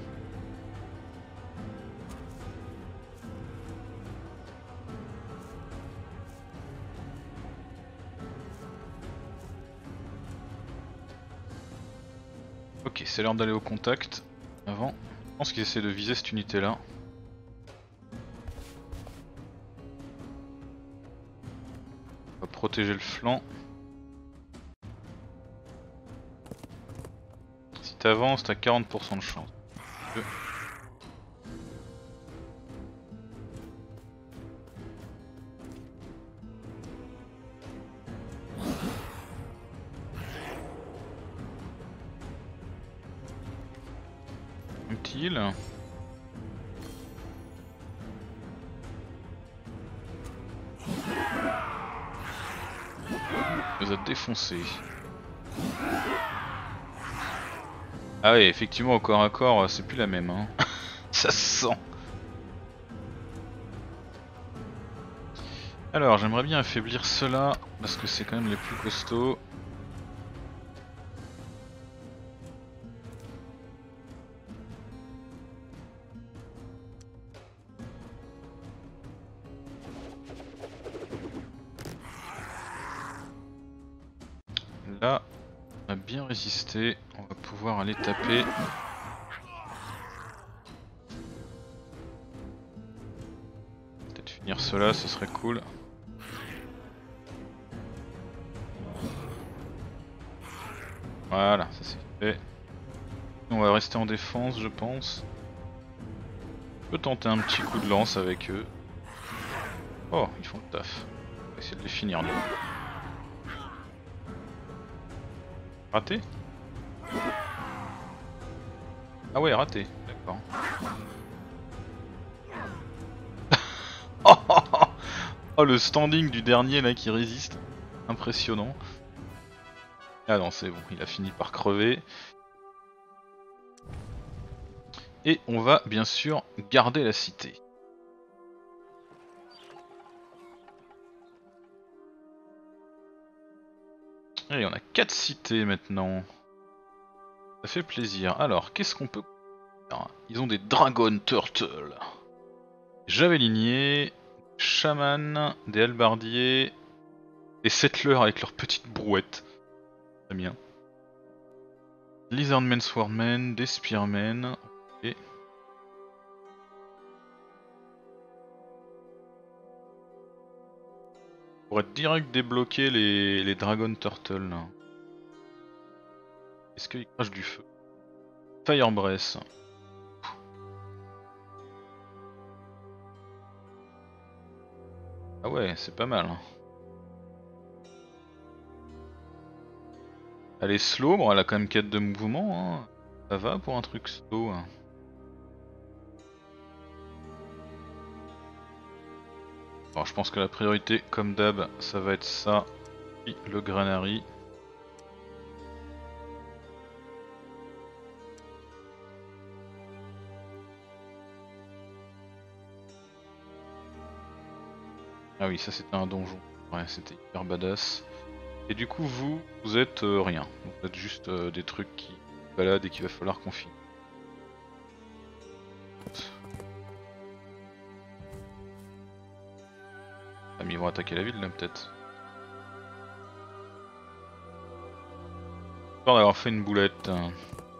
Ok, c'est l'heure d'aller au contact. Avant, je pense qu'ils essaient de viser cette unité là. On va protéger le flanc. Si t'avances, t'as 40% de chance. Un petit heal. Il nous a défoncé. Ah ouais, effectivement au corps à corps c'est plus la même hein. Ça se sent. Alors j'aimerais bien affaiblir ceux-là parce que c'est quand même les plus costauds. Là, on a bien résisté, on va pouvoir aller taper. Peut-être finir cela, ce serait cool. Voilà, ça c'est fait. On va rester en défense, je pense. On peut tenter un petit coup de lance avec eux. Oh, ils font le taf. On va essayer de les finir nous. Raté? Ah ouais, raté, d'accord. Oh le standing du dernier là qui résiste. Impressionnant. Ah non, c'est bon, il a fini par crever. Et on va bien sûr garder la cité. Allez, on a 4 cités maintenant. Ça fait plaisir. Alors, qu'est-ce qu'on peut faire? Ils ont des Dragon Turtles. Javeliniers, Shaman, des halbardiers, des settlers avec leurs petites brouettes. Très bien. Lizardmen, Swordmen, des Spearmen. Ok. On pourrait direct débloquer les Dragon Turtles. Est-ce qu'ils crachent du feu? Fire Breath. Ah ouais, c'est pas mal. Elle est slow, bon elle a quand même 4 de mouvement. Hein. Ça va pour un truc slow. Hein. Bon, je pense que la priorité, comme d'hab, ça va être ça. Puis le granary. Ah oui, ça c'était un donjon. Ouais, c'était hyper badass. Et du coup, vous êtes rien. Vous êtes juste des trucs qui baladent et qu'il va falloir qu'on finisse. Ah, mais ils vont attaquer la ville là, peut-être. Histoire d'avoir fait une boulette. Hein.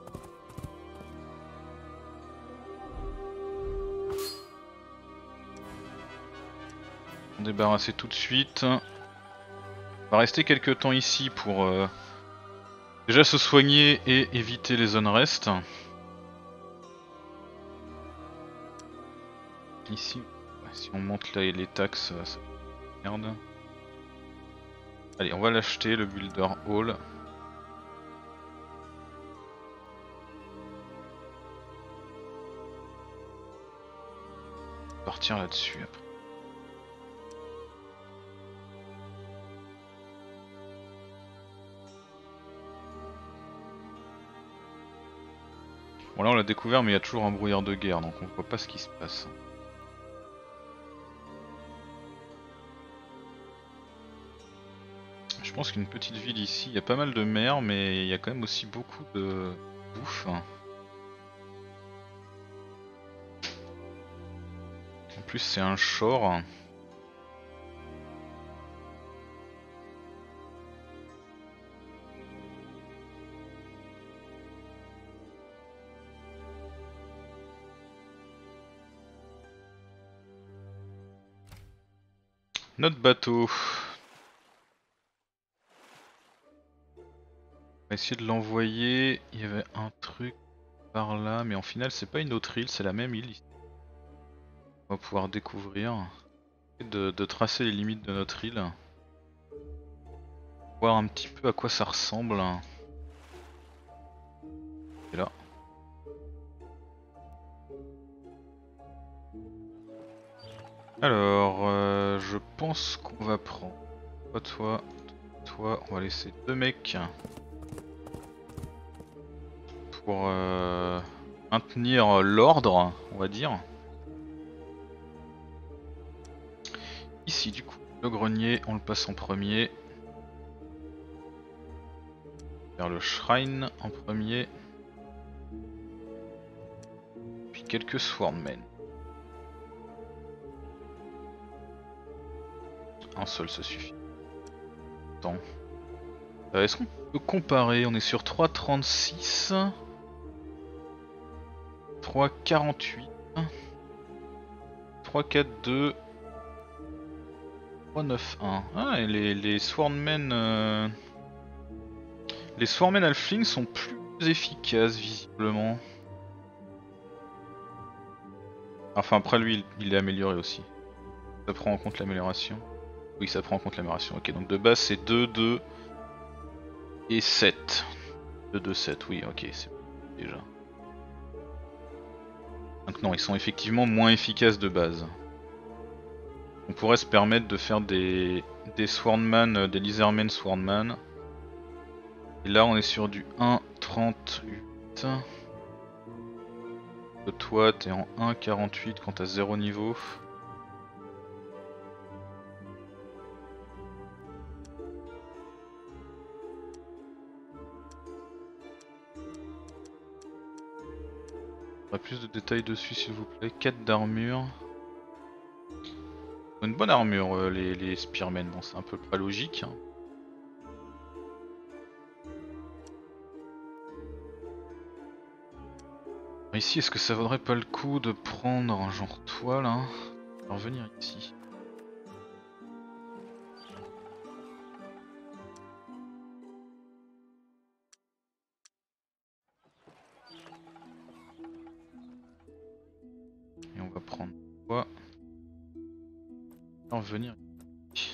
On débarrasser tout de suite. On va rester quelques temps ici pour déjà se soigner et éviter les zones restes. Ici, Si on monte les taxes, ça merde. Allez, on va l'acheter, le Builder Hall. Partir là-dessus après. Bon là on l'a découvert mais il y a toujours un brouillard de guerre donc on voit pas ce qui se passe. Je pense qu'une petite ville ici, il y a pas mal de mer mais il y a quand même aussi beaucoup de bouffe. En plus c'est un shore. Notre bateau. On va essayer de l'envoyer. Il y avait un truc par là, mais en final c'est pas une autre île, c'est la même île. On va pouvoir découvrir. De tracer les limites de notre île. Voir un petit peu à quoi ça ressemble. Et là. Alors, je pense qu'on va prendre. Toi, on va laisser 2 mecs pour maintenir l'ordre, on va dire. Ici, du coup, le grenier, on le passe en premier. Vers le shrine en premier. Puis quelques swordmen. Un seul, ça suffit. Attends. Est-ce qu'on peut comparer? On est sur 3,36. 3,48. 3,42. 3,91. Ah, et les swordmen... Les swordmen halflings sont plus efficaces, visiblement. Enfin, après lui, il est amélioré aussi. Ça prend en compte l'amélioration. Oui, ça prend en compte l'amélioration. Ok, donc de base c'est 2, 2 et 7. 2, 2, 7, oui, ok, c'est déjà. Donc non, ils sont effectivement moins efficaces de base. On pourrait se permettre de faire des Swordman, des Lizardmen Swordman. Et là on est sur du 1,38. Toi t'es en 1,48 quand t'as 0 niveau. Plus de détails dessus s'il vous plaît. 4 d'armure. Une bonne armure les Spearmen, bon c'est un peu pas logique. Hein. Ici est-ce que ça vaudrait pas le coup de prendre un genre toile là, pour revenir ici. Et on va prendre quoi pour revenir ici.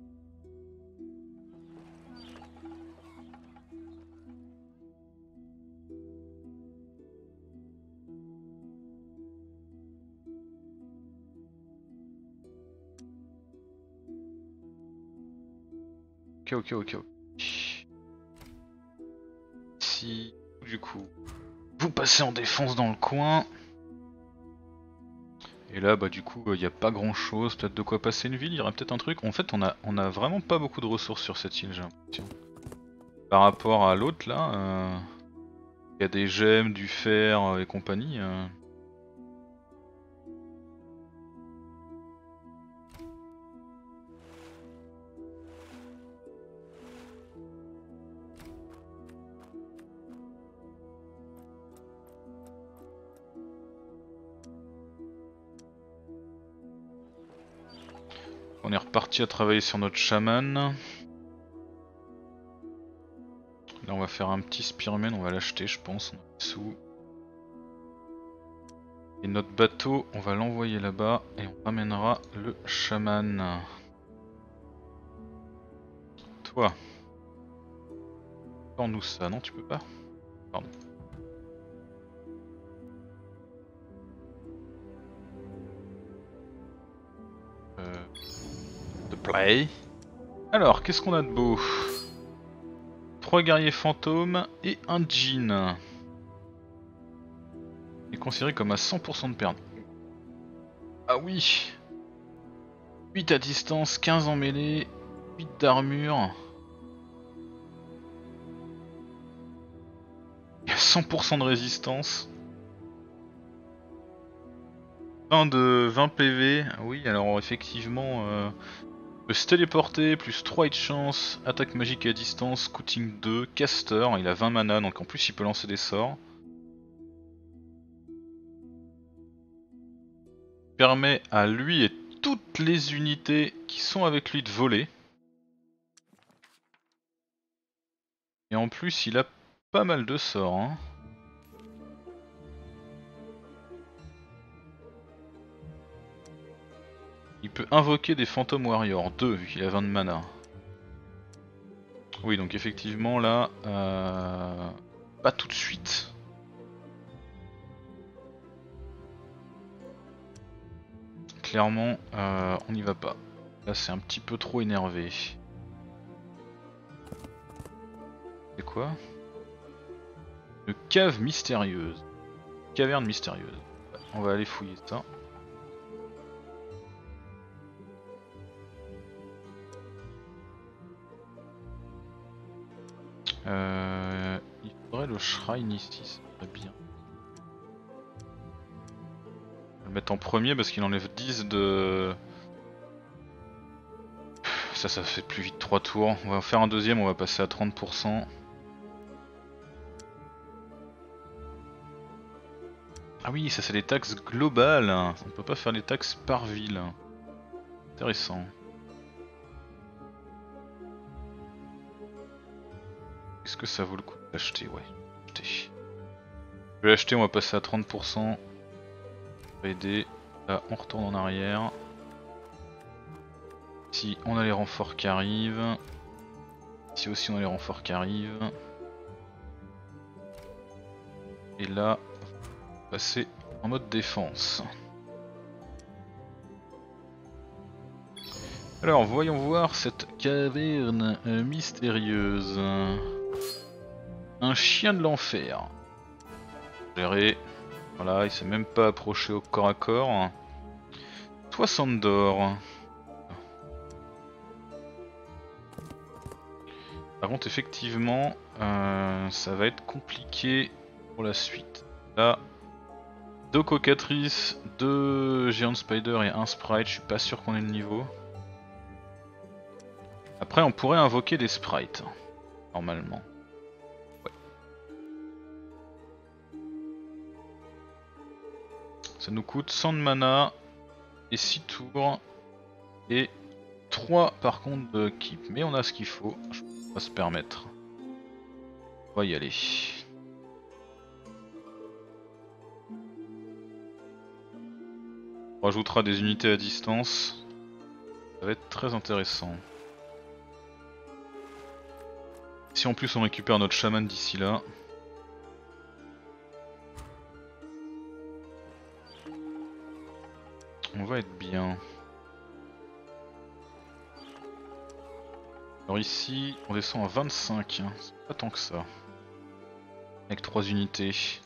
Ok. Si du coup vous passez en défense dans le coin. Et là bah du coup il n'y a pas grand chose, peut-être de quoi passer une ville, il y aurait peut-être un truc. En fait on a vraiment pas beaucoup de ressources sur cette île j'ai l'impression. Par rapport à l'autre là, il y a des gemmes, du fer et compagnie. On est reparti à travailler sur notre chaman. Là on va faire un petit spearman, on va l'acheter je pense, on a des sous. Et notre bateau, on va l'envoyer là-bas et on ramènera le chaman. Toi, sors-nous ça, non tu peux pas? Pardon. De play. Alors, qu'est-ce qu'on a de beau? 3 guerriers fantômes et un djinn. Il est considéré comme à 100% de perte. Ah oui! 8 à distance, 15 en mêlée, 8 d'armure. Il y a 100% de résistance. 20 PV. Oui, alors effectivement, peut se téléporter, plus 3 hit chance, attaque magique à distance, scouting 2, caster, il a 20 mana donc en plus il peut lancer des sorts. Permet à lui et toutes les unités qui sont avec lui de voler. Et en plus il a pas mal de sorts. Hein. Il peut invoquer des fantômes warriors, 2 vu qu'il a 20 de mana. Oui donc effectivement là, pas tout de suite. Clairement on n'y va pas. Là c'est un petit peu trop énervé. C'est quoi? Une cave mystérieuse. Caverne mystérieuse. On va aller fouiller ça. Il faudrait le shrine ici, ça serait bien. On va le mettre en premier parce qu'il enlève 10 de... Ça fait plus vite 3 tours. On va en faire un deuxième, on va passer à 30%. Ah oui, ça c'est les taxes globales. On peut pas faire les taxes par ville. Intéressant. Est-ce que ça vaut le coup d'acheter? Ouais, acheter. Je vais l'acheter, on va passer à 30%. Ça va aider. Là, on retourne en arrière. Ici, on a les renforts qui arrivent. Ici aussi, on a les renforts qui arrivent. Et là, on va passer en mode défense. Alors, voyons voir cette caverne mystérieuse. Un chien de l'enfer. Géré. Voilà, il s'est même pas approché au corps à corps. 60 d'or. Par contre, effectivement, ça va être compliqué pour la suite. Là, 2 cocatrices, 2 géants spider et 1 sprite, je suis pas sûr qu'on ait le niveau. Après, on pourrait invoquer des sprites, normalement. Ouais. Ça nous coûte 100 de mana et 6 tours et 3 par contre de keep, mais on a ce qu'il faut, on va se permettre. On va y aller. On rajoutera des unités à distance, ça va être très intéressant. Si en plus on récupère notre chaman d'ici là. On va être bien. Alors ici, on descend à 25, hein. C'est pas tant que ça. Avec 3 unités. Et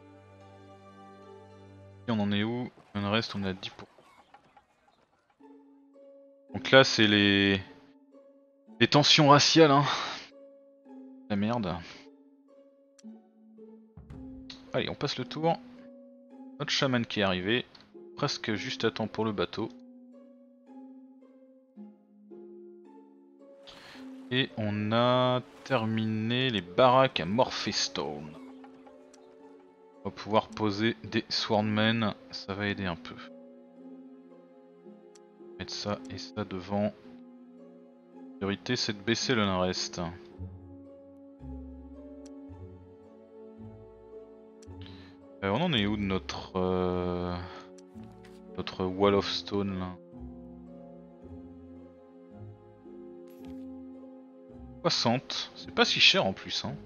on en est où? Il en reste, on est à 10%. Donc là, c'est les tensions raciales, hein. La merde. Allez, on passe le tour. Notre chaman qui est arrivé. Presque juste à temps pour le bateau. Et on a terminé les baraques à Morphestone. On va pouvoir poser des Swordmen, ça va aider un peu. Mettre ça et ça devant. La priorité c'est de baisser le reste. On en est où de notre notre Wall of Stone là. 60, c'est pas si cher en plus hein.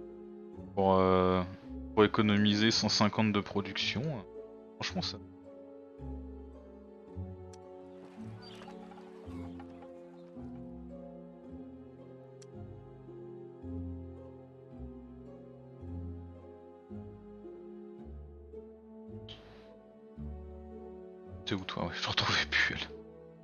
Pour économiser 150 de production, franchement ça. T'es où toi? Ouais, je retrouvais plus elle.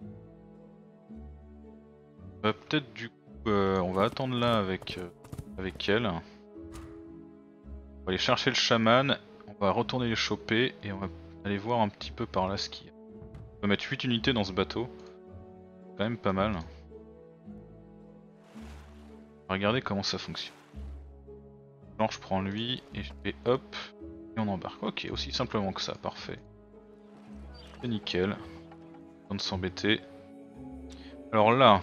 Bah, peut-être du coup, on va attendre là avec elle. On va aller chercher le chaman, on va retourner les choper et on va aller voir un petit peu par là ce qu'il y a. On va mettre 8 unités dans ce bateau, c'est quand même pas mal. Regardez comment ça fonctionne. Alors je prends lui et je fais hop et on embarque. Ok, aussi simplement que ça, parfait. C'est nickel. Pas de s'embêter. Alors là.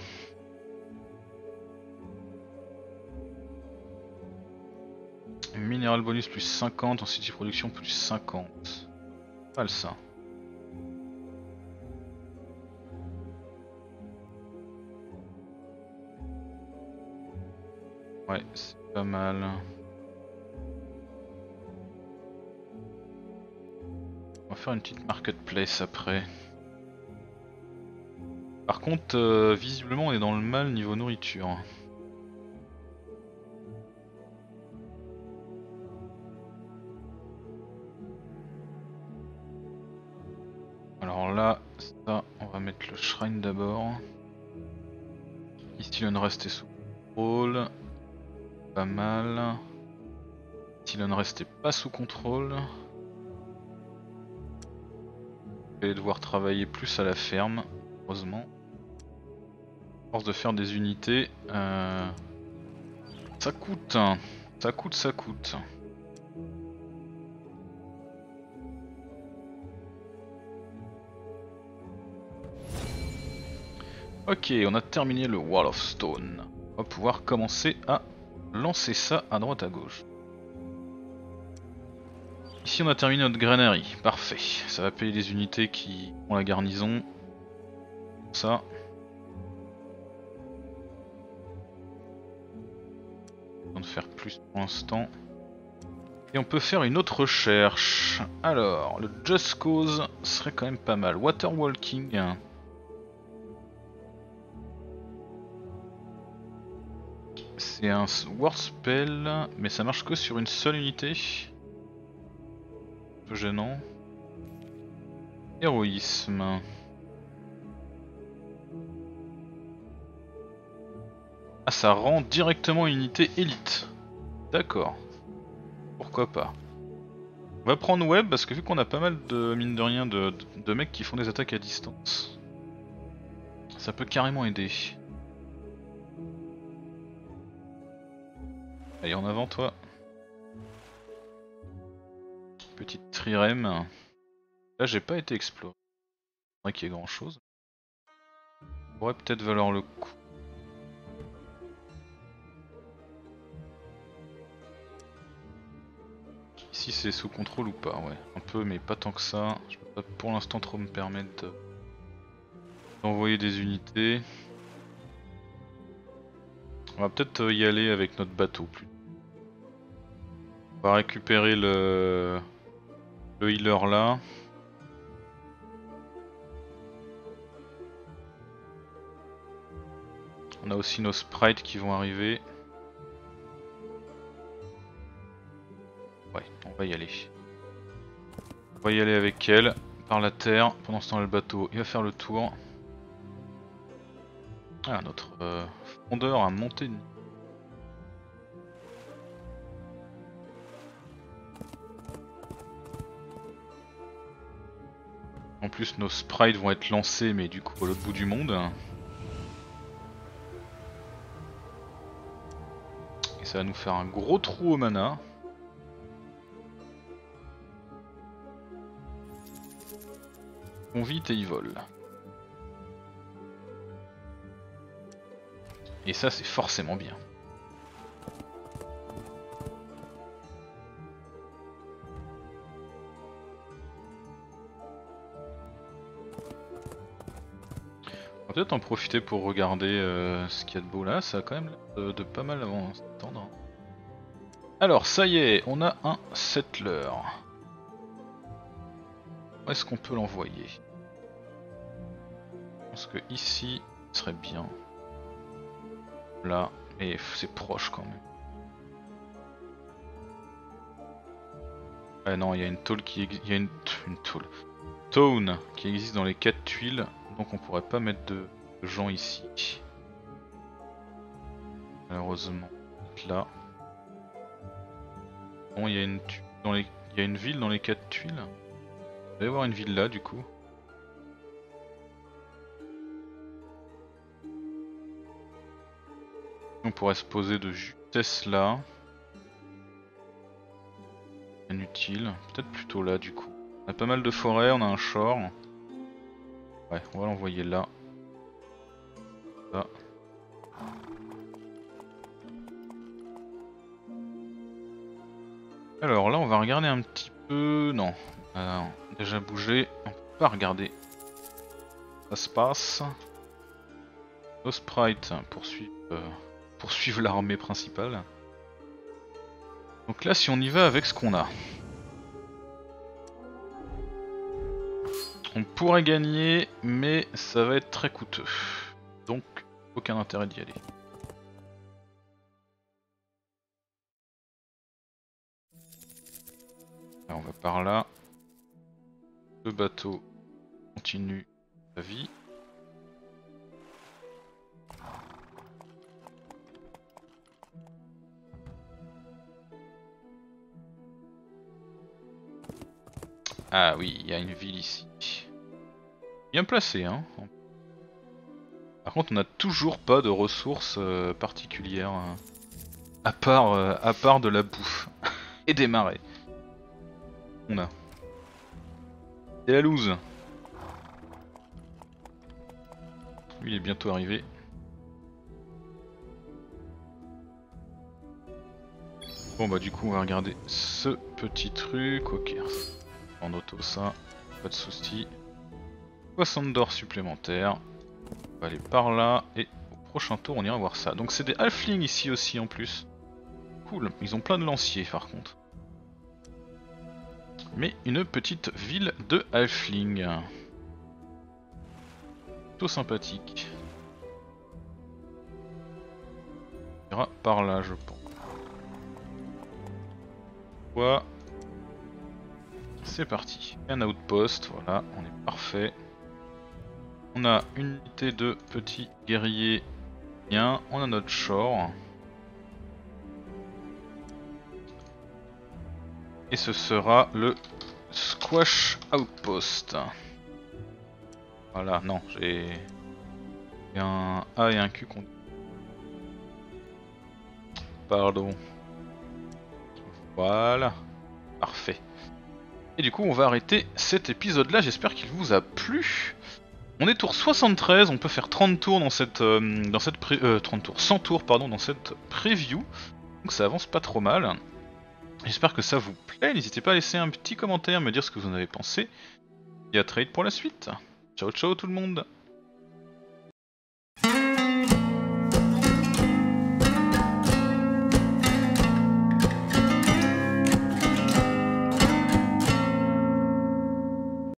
Minéral bonus plus 50, en city production plus 50. Pas mal ça. Ouais, c'est pas mal. On va faire une petite marketplace après. Par contre, visiblement on est dans le mal niveau nourriture. Alors là, ça, on va mettre le shrine d'abord. Ici l'unrest est sous contrôle. Pas mal. Ici l'unrest est pas sous contrôle. Je vais devoir travailler plus à la ferme, heureusement. À force de faire des unités, ça coûte, ça coûte. Ok, on a terminé le Wall of Stone. On va pouvoir commencer à lancer ça à droite à gauche. Ici on a terminé notre granary, parfait. Ça va payer les unités qui ont la garnison. Ça. On va faire plus pour l'instant. Et on peut faire une autre recherche. Alors, le Just Cause serait quand même pas mal. Waterwalking. C'est un word spell, mais ça marche que sur une seule unité. Un peu gênant. Héroïsme. Ah, ça rend directement une unité élite. D'accord. Pourquoi pas. On va prendre web parce que vu qu'on a pas mal de, mine de rien, de mecs qui font des attaques à distance, ça peut carrément aider. Allez, en avant toi. Petite trirème. Là j'ai pas été exploré. C'est vrai qu'il y a grand chose. Ça pourrait peut-être valoir le coup. Ici c'est sous contrôle ou pas, ouais. Un peu mais pas tant que ça. Je peux pas pour l'instant trop me permettre d'envoyer des unités. On va peut-être y aller avec notre bateau plus. On va récupérer le healer là. On a aussi nos sprites qui vont arriver. Ouais, on va y aller. On va y aller avec elle, par la terre. Pendant ce temps, le bateau, il va faire le tour. Ah, notre fondeur a monté. En plus, nos sprites vont être lancés, mais du coup, à l'autre bout du monde. Et ça va nous faire un gros trou au mana. On vite et il vole. Et ça, c'est forcément bien. peut-être en profiter pour regarder ce qu'il y a de beau là, ça a quand même l'air de pas mal avant s'attendre. Alors ça y est, on a un settler. Où est-ce qu'on peut l'envoyer? Je pense que ici, ce serait bien. Là, et c'est proche quand même. Ah non, il y a une tôle qui existe. Il y a une tôle. Town qui existe dans les 4 tuiles, donc on pourrait pas mettre de gens ici. Malheureusement. Là. Bon, il y a une il y a une ville dans les 4 tuiles. Il va y avoir une ville là du coup. On pourrait se poser de justesse là. Inutile. Peut-être plutôt là du coup. On a pas mal de forêts, on a un shore. Ouais, on va l'envoyer là. Là. Alors là on va regarder un petit peu... Non, on a déjà bougé. On peut pas regarder. Ça se passe. Nos sprites poursuivre l'armée principale. Donc là si on y va avec ce qu'on a. On pourrait gagner mais ça va être très coûteux. Donc aucun intérêt d'y aller. Alors, on va par là. Le bateau continue sa vie. Ah oui, il y a une ville ici. Bien placé, hein. Par contre, on n'a toujours pas de ressources particulières à part de la bouffe et des marais. On a. C'est la loose. Lui, il est bientôt arrivé. Bon bah du coup, on va regarder ce petit truc. Ok, en auto ça, pas de soucis. 60 d'or supplémentaires. On va aller par là et au prochain tour on ira voir ça. Donc c'est des halflings ici aussi en plus. Cool, ils ont plein de lanciers par contre. Mais une petite ville de halflings. Plutôt sympathique. On ira par là je pense. Quoi? C'est parti. Un outpost, voilà, on est parfait. On a une unité de petits guerriers. Bien, on a notre shore. Et ce sera le Squash Outpost. Voilà, non, j'ai un A et un Q qu'on... Pardon. Voilà, parfait. Et du coup, on va arrêter cet épisode-là. J'espère qu'il vous a plu. On est tour 73, on peut faire 30 tours dans cette 30 tours, 100 tours pardon dans cette preview. Donc ça avance pas trop mal. J'espère que ça vous plaît. N'hésitez pas à laisser un petit commentaire, me dire ce que vous en avez pensé. Et à très vite pour la suite. Ciao ciao tout le monde.